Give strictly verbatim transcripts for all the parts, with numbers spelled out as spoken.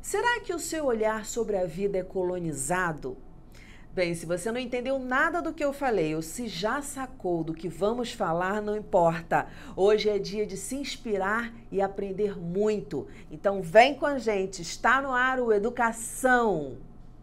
Será que o seu olhar sobre a vida é colonizado? Bem, se você não entendeu nada do que eu falei ou se já sacou do que vamos falar, não importa. Hoje é dia de se inspirar e aprender muito. Então vem com a gente, está no ar o Educação.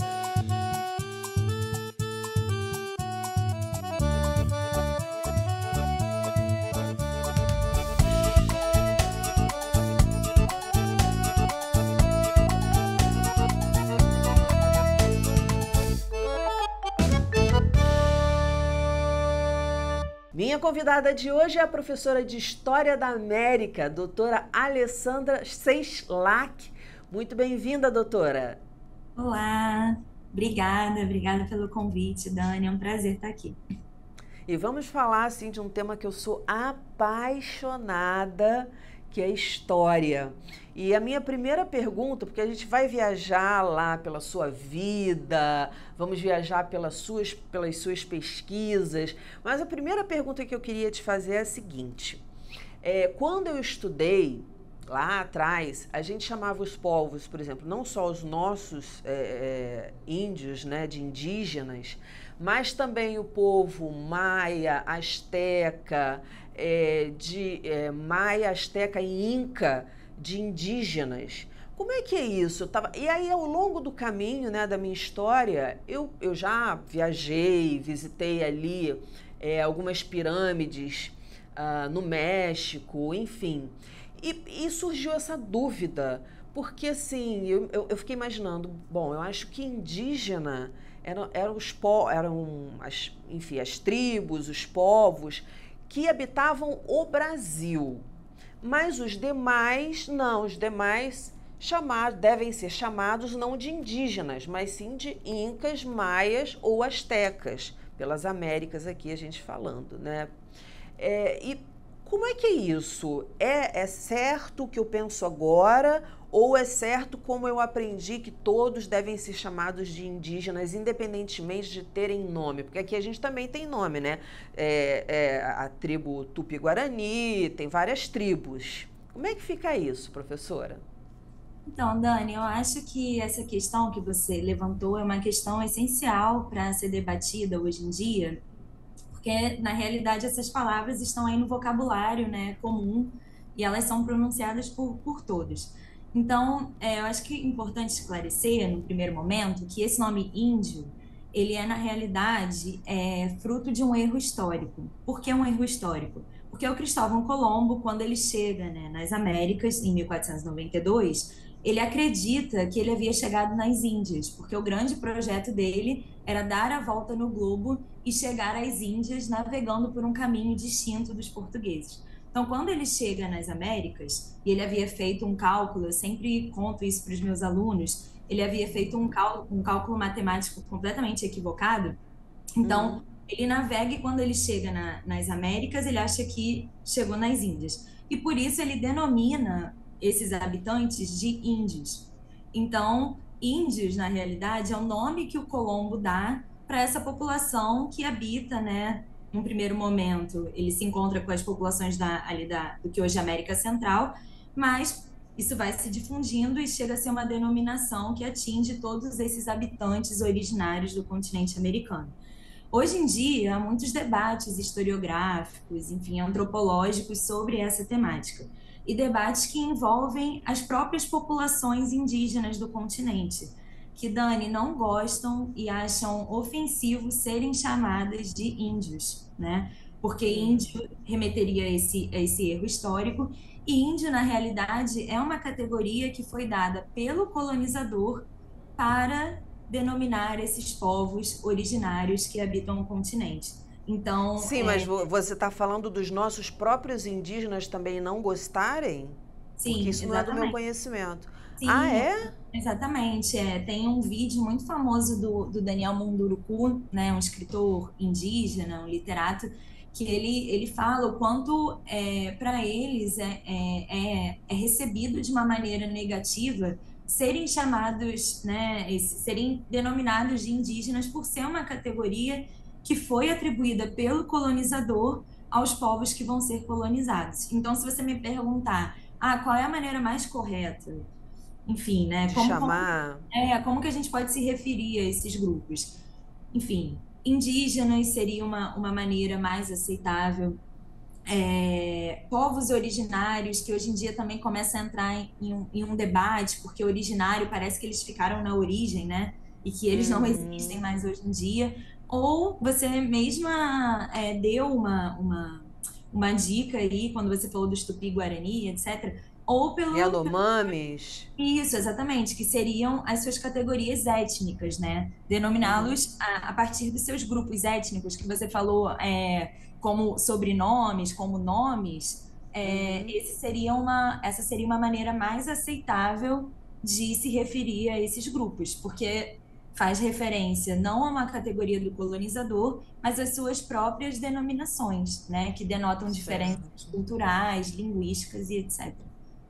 Minha convidada de hoje é a professora de História da América, doutora Alessandra Seislak. Muito bem-vinda, doutora. Olá, obrigada, obrigada pelo convite, Dani, é um prazer estar aqui. E vamos falar, assim, de um tema que eu sou apaixonada, que é história. E a minha primeira pergunta, porque a gente vai viajar lá pela sua vida, vamos viajar pelas suas, pelas suas pesquisas, mas a primeira pergunta que eu queria te fazer é a seguinte. É, quando eu estudei, lá atrás, a gente chamava os povos, por exemplo, não só os nossos é, é, índios, né, de indígenas, mas também o povo maia, asteca, é, de é, maia, asteca e inca, de indígenas. Como é que é isso? Eu tava... E aí, ao longo do caminho, né, da minha história, eu, eu já viajei, visitei ali é, algumas pirâmides uh, no México, enfim. E, e surgiu essa dúvida, porque assim, eu, eu, eu fiquei imaginando, bom, eu acho que indígena eram, eram, os po eram as, enfim, as tribos, os povos que habitavam o Brasil. Mas os demais, não, os demais chamados, devem ser chamados não de indígenas, mas sim de incas, maias ou astecas, pelas Américas aqui a gente falando, né? É, e como é que é isso? É, é certo o que eu penso agora ou é certo como eu aprendi que todos devem ser chamados de indígenas, independentemente de terem nome? Porque aqui a gente também tem nome, né? É, é, a tribo Tupi-Guarani, tem várias tribos. Como é que fica isso, professora? Então, Dani, eu acho que essa questão que você levantou é uma questão essencial para ser debatida hoje em dia, porque na realidade essas palavras estão aí no vocabulário, né, comum e elas são pronunciadas por, por todos. Então, é, eu acho que é importante esclarecer, no primeiro momento, que esse nome índio, ele é, na realidade, é, fruto de um erro histórico. Por que um erro histórico? Porque o Cristóvão Colombo, quando ele chega, né, nas Américas, em mil quatrocentos e noventa e dois, ele acredita que ele havia chegado nas Índias, porque o grande projeto dele era dar a volta no globo e chegar às Índias navegando por um caminho distinto dos portugueses. Então, quando ele chega nas Américas, e ele havia feito um cálculo, eu sempre conto isso para os meus alunos, ele havia feito um cálculo, um cálculo matemático completamente equivocado. Uhum. Então, ele navega e quando ele chega na, nas Américas, ele acha que chegou nas Índias. E por isso ele denomina esses habitantes de índios. Então, índios, na realidade, é o nome que o Colombo dá para essa população que habita, né? Num primeiro momento, ele se encontra com as populações da, ali da, do que hoje é América Central, mas isso vai se difundindo e chega a ser uma denominação que atinge todos esses habitantes originários do continente americano. Hoje em dia, há muitos debates historiográficos, enfim, antropológicos sobre essa temática, e debates que envolvem as próprias populações indígenas do continente, que, Dani, não gostam e acham ofensivo serem chamadas de índios, né? Porque Uhum. índio remeteria a esse, a esse erro histórico, e índio, na realidade, é uma categoria que foi dada pelo colonizador para denominar esses povos originários que habitam o continente. Então, Sim, mas é, vo- você está falando dos nossos próprios indígenas também não gostarem? Porque sim, isso não é do meu exatamente. conhecimento. Ah, Sim, é? exatamente. É, tem um vídeo muito famoso do, do Daniel Munduruku, né, um escritor indígena, um literato, que ele, ele fala o quanto é, para eles é, é, é, é recebido de uma maneira negativa serem chamados, né, esse- serem denominados de indígenas por ser uma categoria que foi atribuída pelo colonizador aos povos que vão ser colonizados. Então, se você me perguntar, ah, qual é a maneira mais correta? enfim, né? De Como, como, chamar. é, como que a gente pode se referir a esses grupos? Enfim, indígenas seria uma, uma maneira mais aceitável. É, povos originários, que hoje em dia também começa a entrar em, em um, em um debate, porque originário parece que eles ficaram na origem, né? E que eles não existem Uhum. mais hoje em dia. Ou você mesma é, deu uma, uma, uma dica aí, quando você falou dos Tupi-Guarani, etcétera. Ou pelo, Yanomamis. isso, exatamente, que seriam as suas categorias étnicas, né? Uhum. Denominá-los a, a partir dos seus grupos étnicos, que você falou é, como sobrenomes, como nomes, é, Uhum. esse seria uma, essa seria uma maneira mais aceitável de se referir a esses grupos, porque faz referência não a uma categoria do colonizador, mas às suas próprias denominações, né? Que denotam diferenças Certo. culturais, linguísticas e etcétera.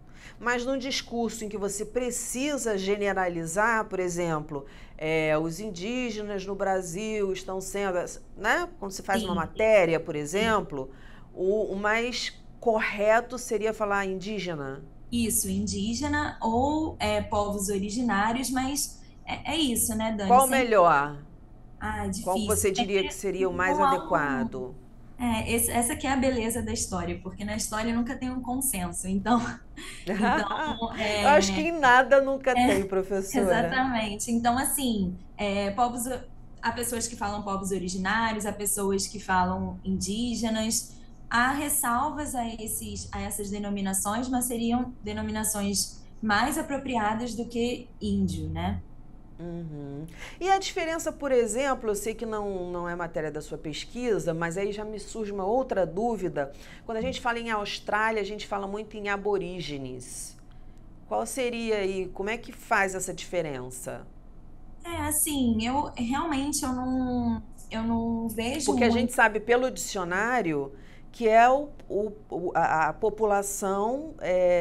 Mas num discurso em que você precisa generalizar, por exemplo, é, os indígenas no Brasil estão sendo, né? Quando você faz uma Sim, matéria, por sim. exemplo, o, o mais correto seria falar indígena. Isso, indígena ou é, povos originários, mas é, é isso, né, Dani? Qual o Sempre, melhor? ah, é Qual difícil. você É diria que que seria o mais não há um, adequado? é, esse- essa que é a beleza da história, porque na história nunca tem um consenso. Então, então Eu acho que é, em nada nunca tem, é, professora. exatamente. Então, assim, é, povos, há pessoas que falam povos originários, há pessoas que falam indígenas. Há ressalvas a esses, a essas denominações, mas seriam denominações mais apropriadas do que índio, né? Uhum. E a diferença, por exemplo, eu sei que não, não é matéria da sua pesquisa, mas aí já me surge uma outra dúvida. Quando a gente fala em Austrália, a gente fala muito em aborígenes. Qual seria aí, como é que faz essa diferença? É, assim, eu realmente eu não, eu não vejo Porque a gente muito. sabe pelo dicionário que é o, o- o- a, a população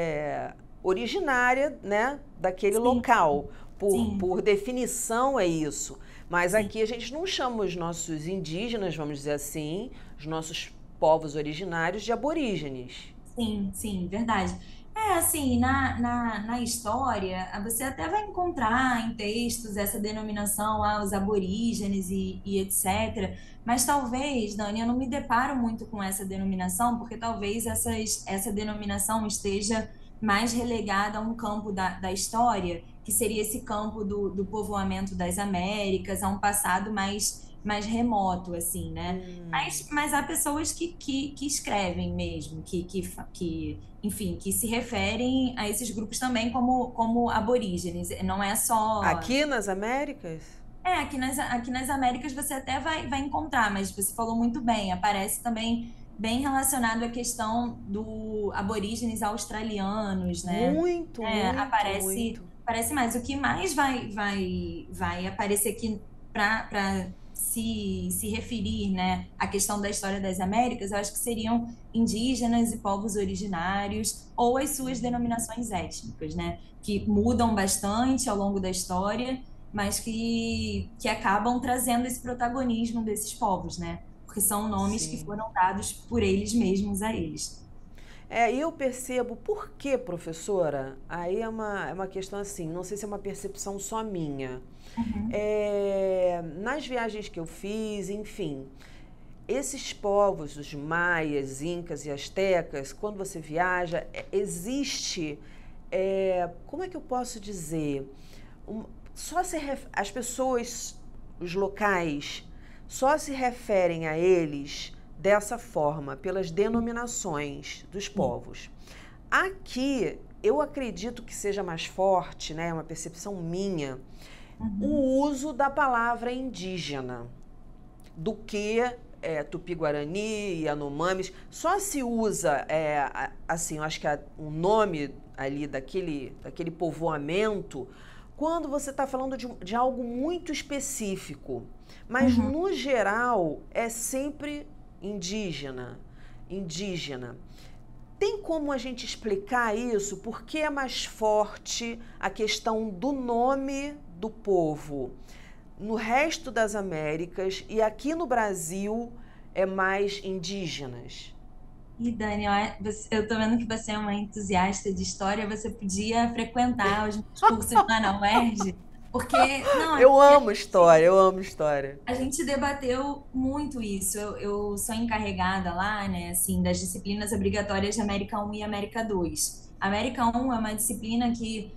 é, originária, né, daquele Sim, local. Por, sim, por definição é isso. Mas sim. aqui a gente não chama os nossos indígenas, vamos dizer assim, os nossos povos originários de aborígenes. Sim, sim, verdade. É assim, na, na, na história, ah, você até vai encontrar em textos essa denominação aos aborígenes e, e etcétera. Mas talvez, Dani, eu não me deparo muito com essa denominação, porque talvez essas, essa denominação esteja mais relegada a um campo da, da história, que seria esse campo do, do povoamento das Américas, a um passado mais, mais remoto, assim, né? Hum, Mas, mas há pessoas que, que, que escrevem mesmo, que, que, fa- que, enfim, que se referem a esses grupos também como, como aborígenes. Não é só. aqui nas Américas? É, aqui nas, aqui nas Américas você até vai, vai encontrar, mas você falou muito bem, aparece também bem relacionado à questão do aborígenes australianos, né? Muito, É, muito, aparece, muito. aparece mais. O que mais vai, vai, vai aparecer aqui para se, se referir, né, à questão da história das Américas, eu acho que seriam indígenas e povos originários, ou as suas denominações étnicas, né, que mudam bastante ao longo da história, mas que, que acabam trazendo esse protagonismo desses povos, né? Porque são nomes que Sim. foram dados por eles mesmos a eles. É, e eu percebo por que, professora? Aí é uma, é uma questão assim, não sei se é uma percepção só minha. Uhum, É, nas viagens que eu fiz, enfim, esses povos, os maias, incas e astecas, quando você viaja, é, existe, é, como é que eu posso dizer? Um- só se ref- as pessoas, os locais, só se referem a eles dessa forma, pelas denominações dos sim, povos. Aqui, eu acredito que seja mais forte, né, é uma percepção minha, o uhum, uso da palavra indígena do que é, Tupi-Guarani, Yanomamis. Só se usa, é, assim, eu acho que o nome ali daquele, daquele povoamento quando você está falando de, de algo muito específico. Mas, uhum. no geral, é sempre indígena. Indígena. Tem como a gente explicar isso? Por que é mais forte a questão do nome do povo no resto das Américas e aqui no Brasil é mais indígenas? E Dani, ó, você- eu tô vendo que você é uma entusiasta de história, você podia frequentar os meus cursos lá na U E R J, porque, não, é Eu porque a amo história, gente, eu amo história. a gente debateu muito isso. Eu, eu sou encarregada lá, né, assim, das disciplinas obrigatórias de América um e América dois. América um é uma disciplina que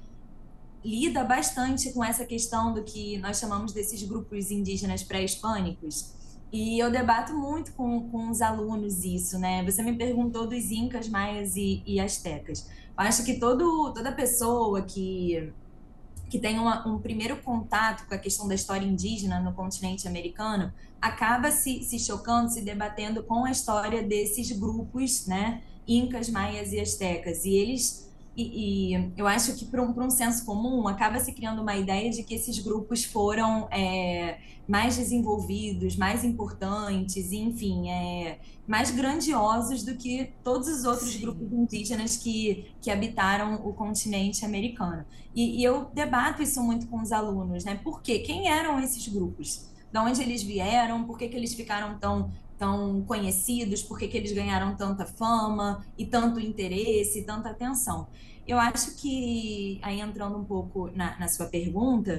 lida bastante com essa questão do que nós chamamos desses grupos indígenas pré-hispânicos. E eu debato muito com, com os alunos isso, né? Você me perguntou dos incas, maias e, e astecas. Eu acho que todo, toda pessoa que, que tem uma, um primeiro contato com a questão da história indígena no continente americano acaba se, se chocando, se debatendo com a história desses grupos, né? Incas, maias e astecas. E eles e, e eu acho que para um, para um senso comum acaba se criando uma ideia de que esses grupos foram é, mais desenvolvidos, mais importantes, e, enfim, é, mais grandiosos do que todos os outros grupos Sim. indígenas que, que habitaram o continente americano. E, e eu debato isso muito com os alunos, né? Por quê? Quem eram esses grupos? De onde eles vieram? Por que, que eles ficaram tão tão conhecidos, por que, que eles ganharam tanta fama e tanto interesse, tanta atenção. Eu acho que, aí entrando um pouco na, na sua pergunta,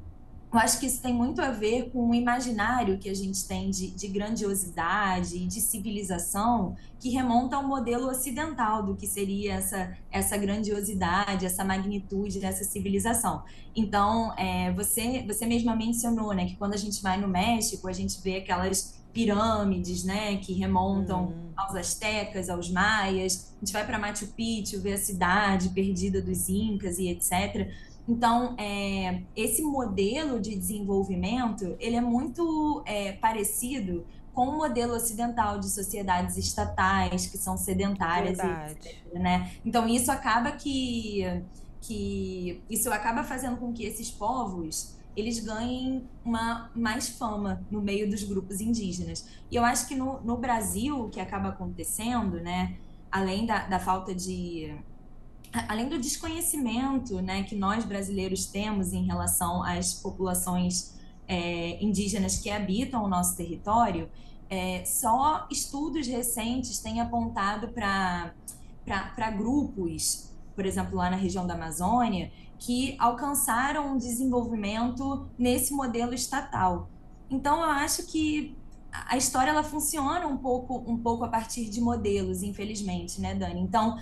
eu acho que isso tem muito a ver com o imaginário que a gente tem de, de grandiosidade e de civilização que remonta ao modelo ocidental do que seria essa, essa grandiosidade, essa magnitude dessa civilização. Então, é, você, você mesma mencionou, né, que quando a gente vai no México, a gente vê aquelas pirâmides, né, que remontam Hum. aos astecas, aos maias. A gente vai para Machu Picchu, ver a cidade perdida dos incas e etcétera. Então, é, esse modelo de desenvolvimento, ele é muito é, parecido com o modelo ocidental de sociedades estatais, que são sedentárias e Verdade. etcétera, né? Então, isso acaba que, que isso acaba fazendo com que esses povos eles ganhem uma mais fama no meio dos grupos indígenas. E eu acho que no, no Brasil, o que acaba acontecendo, né, além da, da falta de além do desconhecimento, né, que nós brasileiros temos em relação às populações é, indígenas que habitam o nosso território, é, só estudos recentes têm apontado para para grupos, por exemplo, lá na região da Amazônia, que alcançaram um desenvolvimento nesse modelo estatal. Então, eu acho que a história ela funciona um pouco um pouco a partir de modelos, infelizmente, né, Dani? Então,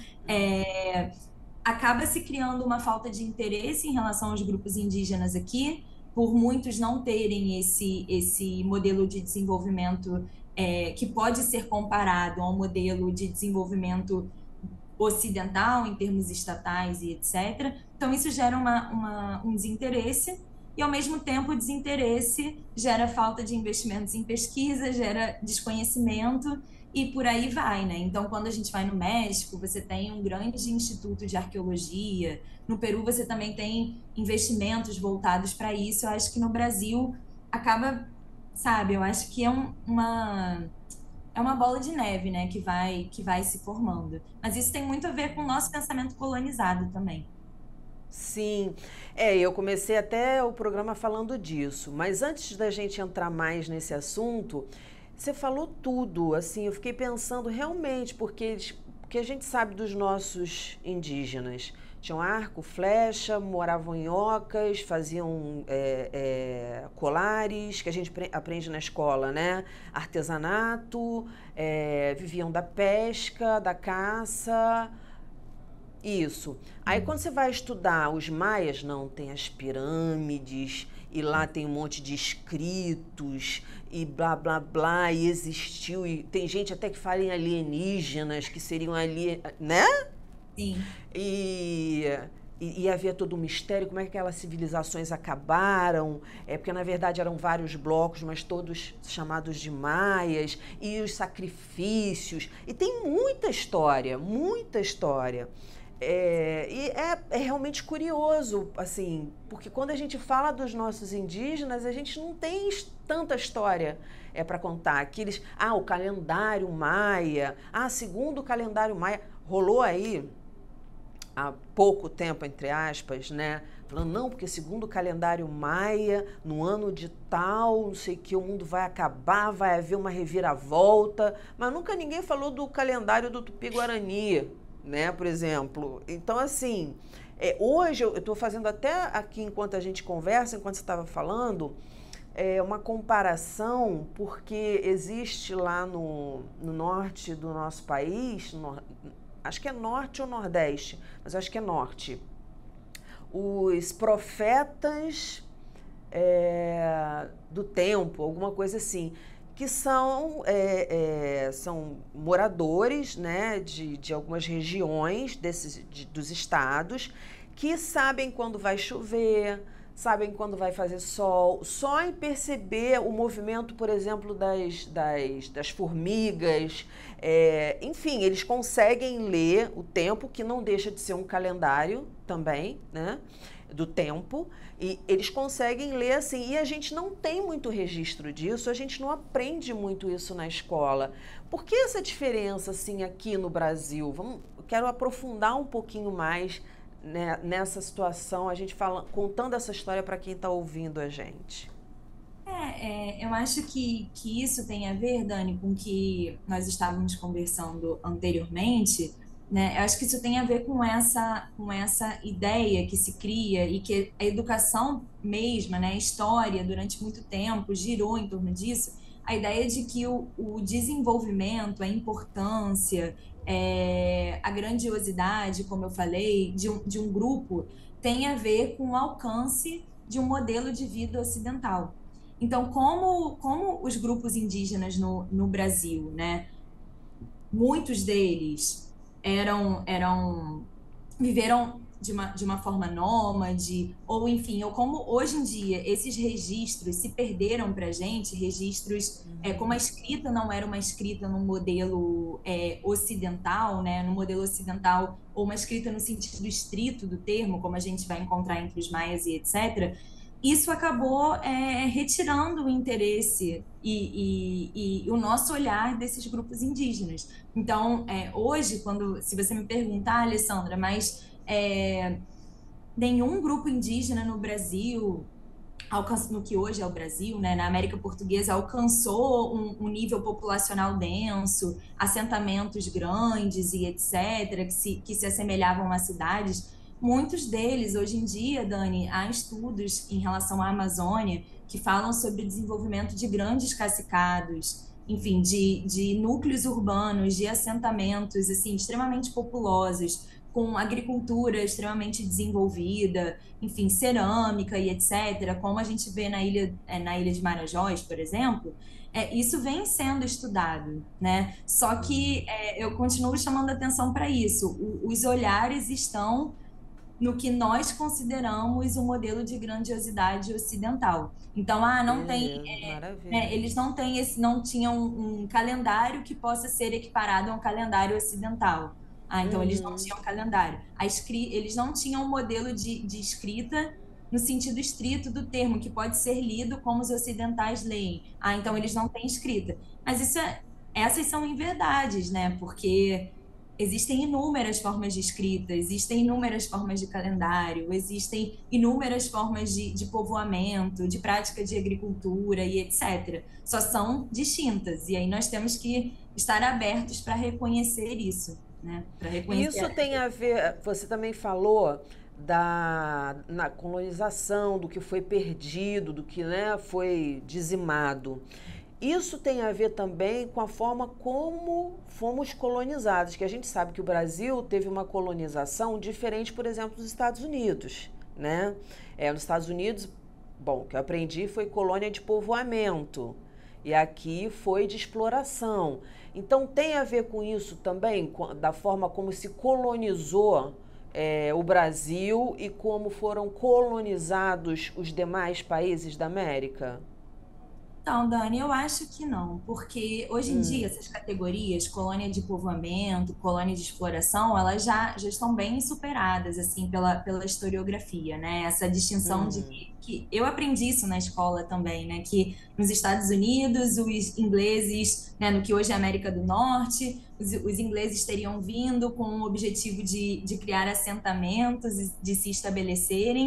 é, acaba se criando uma falta de interesse em relação aos grupos indígenas aqui, por muitos não terem esse, esse modelo de desenvolvimento é, que pode ser comparado ao modelo de desenvolvimento ocidental, em termos estatais e etcétera. Então, isso gera uma, uma, um desinteresse, e, ao mesmo tempo, o desinteresse gera falta de investimentos em pesquisa, gera desconhecimento, e por aí vai, né? Então, quando a gente vai no México, você tem um grande instituto de arqueologia, no Peru você também tem investimentos voltados para isso. Eu acho que no Brasil acaba, sabe, eu acho que é um, uma é uma bola de neve, né, que vai que vai se formando. Mas isso tem muito a ver com o nosso pensamento colonizado também. Sim, é, eu comecei até o programa falando disso, mas antes da gente entrar mais nesse assunto, você falou tudo, assim, eu fiquei pensando realmente, porque, eles, porque a gente sabe dos nossos indígenas, tinham arco, flecha, moravam em ocas, faziam é, é, colares, que a gente aprende na escola, né? Artesanato, é, viviam da pesca, da caça. Isso. Aí quando você vai estudar os maias, não, tem as pirâmides, e lá tem um monte de escritos, e blá blá blá, e existiu, e tem gente até que fala em alienígenas, que seriam ali, né? Sim. E, e, e havia todo um mistério, como é que aquelas civilizações acabaram, é porque na verdade eram vários blocos, mas todos chamados de maias, e os sacrifícios, e tem muita história, muita história. É, e é, é realmente curioso, assim, porque quando a gente fala dos nossos indígenas, a gente não tem tanta história é, para contar. Que eles, ah, o calendário maia, ah, segundo o calendário maia, rolou aí há pouco tempo, entre aspas, né? falando, não, porque segundo o calendário maia, no ano de tal, não sei o que, o mundo vai acabar, vai haver uma reviravolta, mas nunca ninguém falou do calendário do Tupi-Guarani, né, por exemplo. Então, assim, é, hoje eu estou fazendo até aqui, enquanto a gente conversa, enquanto você estava falando, é uma comparação, porque existe lá no, no norte do nosso país, no, acho que é norte ou nordeste, mas acho que é norte, os profetas é, do tempo, alguma coisa assim, que são, é, é, são moradores, né, de, de algumas regiões desses, de, dos estados, que sabem quando vai chover, sabem quando vai fazer sol, só em perceber o movimento, por exemplo, das, das, das formigas, é, enfim, eles conseguem ler o tempo, que não deixa de ser um calendário também, né, do tempo, e eles conseguem ler assim, e a gente não tem muito registro disso, a gente não aprende muito isso na escola. Por que essa diferença, assim, aqui no Brasil? Vamos, eu quero aprofundar um pouquinho mais, né, nessa situação, a gente fala, contando essa história para quem está ouvindo a gente. É, é, eu acho que, que isso tem a ver, Dani, com o que nós estávamos conversando anteriormente, né? Eu acho que isso tem a ver com essa, com essa ideia que se cria e que a educação mesma, né, a história, durante muito tempo, girou em torno disso, a ideia de que o, o desenvolvimento, a importância, é, a grandiosidade, como eu falei, de um, de um grupo tem a ver com o alcance de um modelo de vida ocidental. Então, como, como os grupos indígenas no, no Brasil, né, muitos deles eram, eram viveram de uma, de uma forma nômade, ou enfim, ou como hoje em dia esses registros se perderam para a gente, registros, é, como a escrita não era uma escrita no modelo é, ocidental, né, no modelo ocidental, ou uma escrita no sentido estrito do termo, como a gente vai encontrar entre os maias e etcétera, isso acabou é, retirando o interesse e, e, e o nosso olhar desses grupos indígenas. Então, é, hoje, quando, se você me perguntar, Alessandra, mas é, nenhum grupo indígena no Brasil, alcançou, no que hoje é o Brasil, né, na América Portuguesa, alcançou um, um nível populacional denso, assentamentos grandes e etcétera, que se, que se assemelhavam a cidades. Muitos deles, hoje em dia, Dani, há estudos em relação à Amazônia que falam sobre o desenvolvimento de grandes cacicados, enfim, de, de núcleos urbanos, de assentamentos, assim, extremamente populosos, com agricultura extremamente desenvolvida, enfim, cerâmica e etcétera, como a gente vê na ilha, na ilha de Marajós, por exemplo, é, isso vem sendo estudado, né? Só que é, eu continuo chamando atenção para isso. O, os olhares estão no que nós consideramos o modelo de grandiosidade ocidental. Então, ah, não tem, Beleza, né, maravilha. eles não têm esse, não tinham um, um calendário que possa ser equiparado a um calendário ocidental. Ah, então eles não Uhum. tinham calendário. A escri, eles não tinham um modelo de, de escrita no sentido estrito do termo, que pode ser lido como os ocidentais leem. Ah, então eles não têm escrita. Mas isso é, essas são inverdades, né? Porque existem inúmeras formas de escrita, existem inúmeras formas de calendário, existem inúmeras formas de, de povoamento, de prática de agricultura e etcétera. Só são distintas, e aí nós temos que estar abertos para reconhecer isso, né? Para E reconhecer. isso tem a ver, você também falou da na colonização, do que foi perdido, do que, né, foi dizimado. Isso tem a ver também com a forma como fomos colonizados, que a gente sabe que o Brasil teve uma colonização diferente, por exemplo, dos Estados Unidos, né? É, nos Estados Unidos, bom, o que eu aprendi foi colônia de povoamento, e aqui foi de exploração. Então tem a ver com isso também, da forma como se colonizou é, o Brasil e como foram colonizados os demais países da América? Então, Dani, eu acho que não, porque hoje em dia Hum, essas categorias, colônia de povoamento, colônia de exploração, elas já, já estão bem superadas, assim, pela, pela historiografia, né? Essa distinção de hum. que, que eu aprendi isso na escola também, né? Que nos Estados Unidos, os ingleses, né, no que hoje é América do Norte, os, os ingleses teriam vindo com o objetivo de, de criar assentamentos, e de se estabelecerem,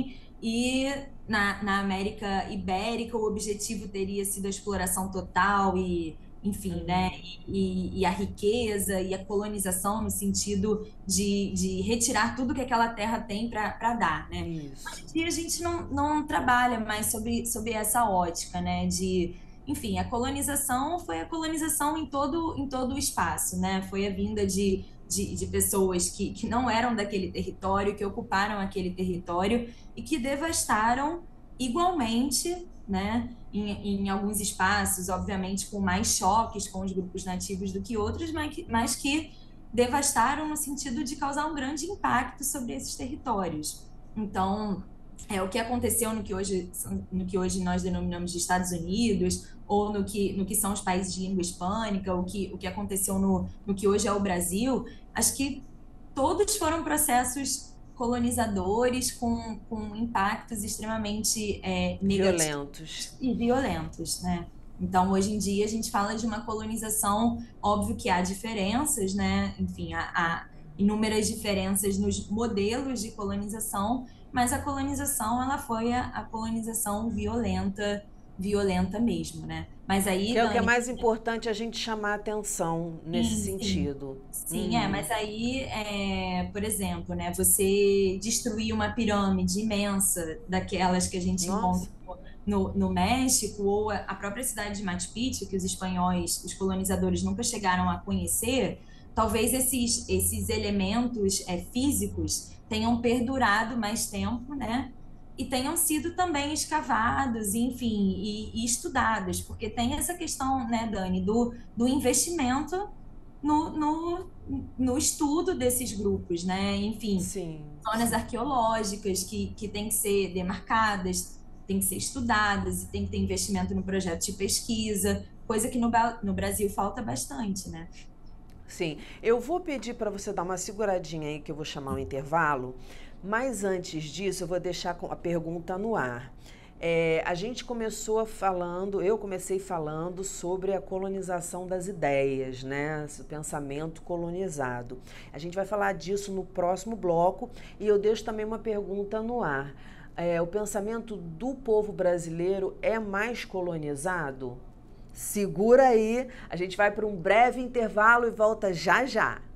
e na, na América Ibérica o objetivo teria sido a exploração total e, enfim, né, Uhum. e, e a riqueza e a colonização no sentido de, de retirar tudo que aquela terra tem para dar, né? Hoje Isso. em dia a gente não, não trabalha mais sobre, sobre essa ótica, né, de enfim, a colonização foi a colonização em todo, em todo o espaço, né? Foi a vinda de, de, de pessoas que, que não eram daquele território, que ocuparam aquele território e que devastaram igualmente, né? Em, em alguns espaços, obviamente, com mais choques com os grupos nativos do que outros, mas que, mas que devastaram no sentido de causar um grande impacto sobre esses territórios. Então, é o que aconteceu no que hoje, no que hoje nós denominamos de Estados Unidos, ou no que, no que são os países de língua hispânica, o que, o que aconteceu no, no que hoje é o Brasil, acho que todos foram processos colonizadores com, com impactos extremamente é, negativos Violentos. e violentos, né? Então, hoje em dia, a gente fala de uma colonização, óbvio que há diferenças, né? Enfim, há, há inúmeras diferenças nos modelos de colonização, mas a colonização, ela foi a, a colonização violenta, violenta mesmo, né? Mas Que aí, é o que é Dani, mais importante a gente chamar a atenção nesse sim, sim, sentido. sim, é, Uhum. mas aí, é, por exemplo, né, você destruir uma pirâmide imensa, daquelas que a gente encontra Nossa. no, no México, ou a a própria cidade de Machu Picchu, que os espanhóis, os colonizadores nunca chegaram a conhecer, talvez esses, esses elementos é, físicos tenham perdurado mais tempo, né? E tenham sido também escavados, enfim, e, e estudados, porque tem essa questão, né, Dani, do, do investimento no, no, no estudo desses grupos, né? Enfim, Sim, zonas sim. arqueológicas que, que têm que ser demarcadas, têm que ser estudadas e tem que ter investimento no projeto de pesquisa, coisa que no, no Brasil falta bastante, né? Sim. Eu vou pedir para você dar uma seguradinha aí, que eu vou chamar um intervalo, mas antes disso, eu vou deixar a pergunta no ar. É, a gente começou falando, eu comecei falando sobre a colonização das ideias, né? Esse pensamento colonizado. A gente vai falar disso no próximo bloco e eu deixo também uma pergunta no ar. É, o pensamento do povo brasileiro é mais colonizado? Segura aí, a gente vai para um breve intervalo e volta já já.